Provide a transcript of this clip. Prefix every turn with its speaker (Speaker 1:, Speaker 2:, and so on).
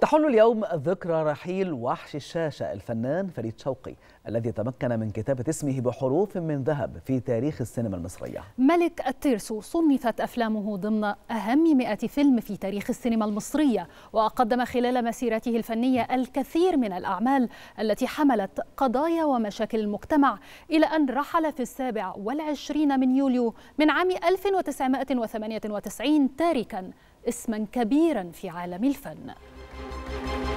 Speaker 1: تحل اليوم ذكرى رحيل وحش الشاشة الفنان فريد شوقي الذي تمكن من كتابة اسمه بحروف من ذهب في تاريخ السينما المصرية.
Speaker 2: ملك الترسو صنفت أفلامه ضمن أهم 100 فيلم في تاريخ السينما المصرية، وقدم خلال مسيرته الفنية الكثير من الأعمال التي حملت قضايا ومشاكل المجتمع، إلى أن رحل في 27 من يوليو من عام 1998 تاركا اسما كبيرا في عالم الفن.